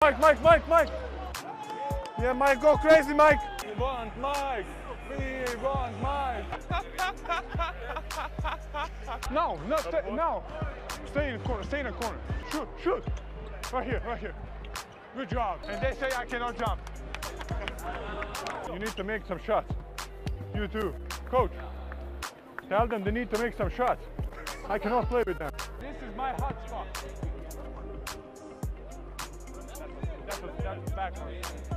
Mike. Yeah, Mike, go crazy, Mike. We want Mike. No. Stay in the corner. Shoot. Right here. Good job. And they say I cannot jump. You need to make some shots. You too. Coach, tell them they need to make some shots. I cannot play with them. This is my hot spot. That's backwards.